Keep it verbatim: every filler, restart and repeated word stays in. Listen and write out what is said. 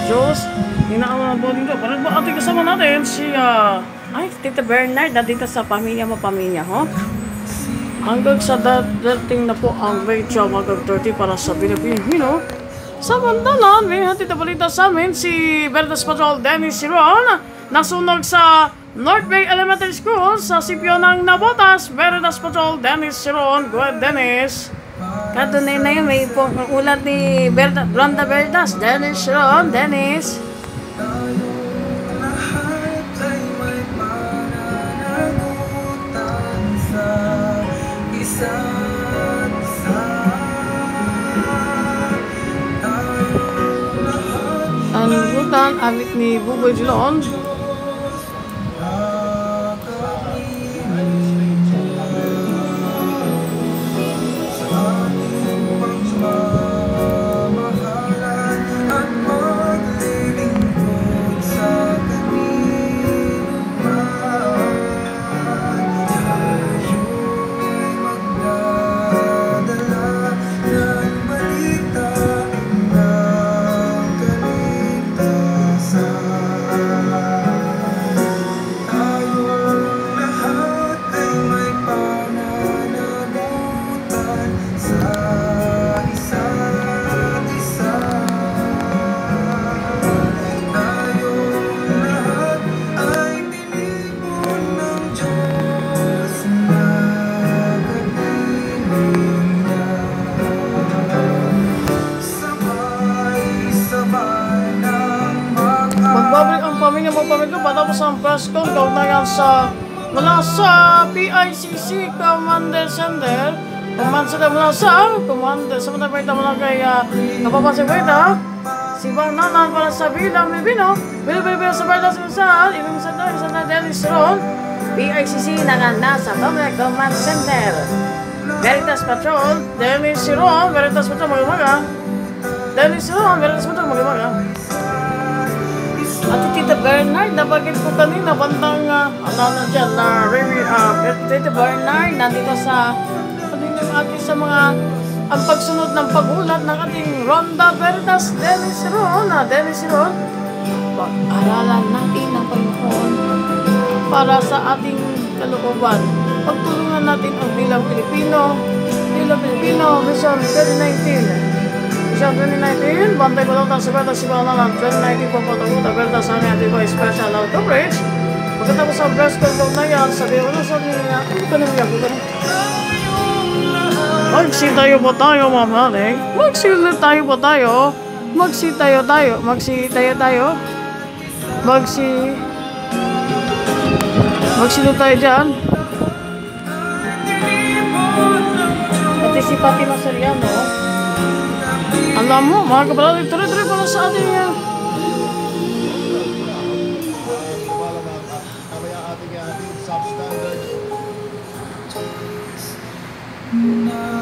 Diyos. Hinaaman ang body ko. Parang ba ating kasama natin si, uh, ay, Tita Bernard, na dito sa pamilya mo, pamilya, ho? Hanggang sa dating na po ang Rachel Magag thirty para sa Pilipino. Samantalan, may hatid na balita sa amin si Veritas Patrol Dennis Siron, nasunog sa North Bay Elementary School sa sipyo ng Nabotas. Veritas Patrol Dennis Siron. Go ahead, Dennis. Katunay na yun, may ulat ni Berta, Ronda Veritas, Dennis Siron. Dennis. Ang lutan, awit ni Buboy Jilon. Magbabalik ang pamilya mo pamilya patapos ang press con kaugnayan sa mula sa P I C C Commander Center. Command Center mula sa Commander sa mga paita mula kay uh, napapasig paita si Bang Nanan para sa Bilang Pilipino. Bilbil sa paita sa saan ibang sa doon sa Dennis Ron. P I C C nanganda sa Command Center. Veritas Patrol Dennis Ron. Veritas Patrol mag-umaga. Dennis Ron. Veritas Patrol mag-umaga. At Tita Bernard, nabagit ko kanina, bandang, uh, ano na dyan, na uh, uh, Tita Bernard, nandito sa, ating yung ating sa mga, ang pagsunod ng pagulat ng ating Ronda Veritas, Dennis Ron, ah, Dennis Ron. Pag-aralan natin ng Panginoon para sa ating kalooban. Pagtulungan natin ang Bilang Pilipino, Bilang Pilipino, Mission twenty nineteen. Mission twenty nineteen, bantay ko lang sa Veritas si Banalan twenty nineteen po po taguta Veritas ang ating ko special out coverage. Pagkatapos ang breast control na yan, sabi ko na sabi niya, hindi ka nang yago ka na. Magsi tayo po tayo, mamaling. Magsi tayo po tayo. Magsi tayo tayo. Magsi tayo tayo. Magsi... Magsino tayo dyan. Pati si Pati Masariano. Alam mo, mga kabalali, tuloy-tuloy pala sa ating uh, Nah